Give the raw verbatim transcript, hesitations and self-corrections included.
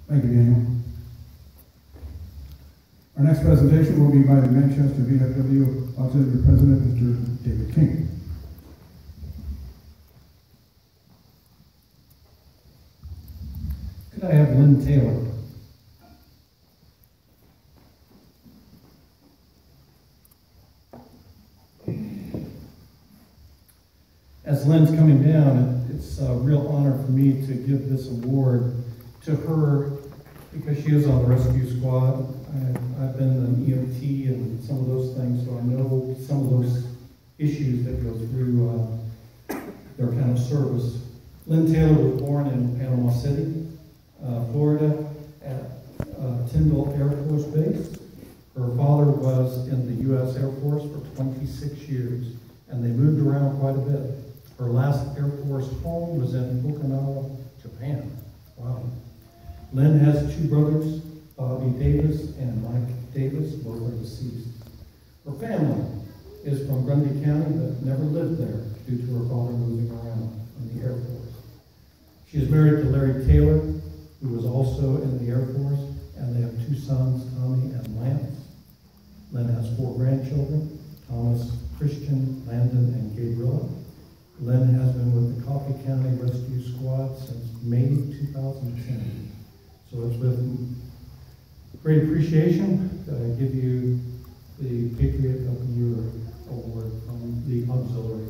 Thank you, Daniel. Our next presentation will be by the Manchester V F W Auxiliary President, Mister David King. Could I have Lynn Taylor? As Lynn's coming down, it's a real honor for me to give this award to her because she is on the rescue squad. I, I've been an E M T and some of those things, so I know some of those issues that go through uh, their kind of service. Lynn Taylor was born in Panama City, uh, Florida, at uh, Tyndall Air Force Base. Her father was in the U S Air Force for twenty-six years, and they moved around quite a bit. Her last Air Force home was in Okinawa, Japan. Wow. Lynn has two brothers, Bobby Davis and Mike Davis. Both are deceased. Her family is from Grundy County, but never lived there due to her father moving around in the Air Force. She is married to Larry Taylor, who was also in the Air Force, and they have two sons, Tommy and Lance. Lynn has four grandchildren, Thomas, Christian, Landon, and Gabriella. Lynn has been with the Coffee County Rescue Squad since May two thousand ten. So it's with great appreciation that I give you the Patriot of the Year Award from the Auxiliary